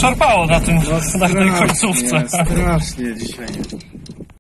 szarpało na tym, No na tej końcówce. strasznie dzisiaj.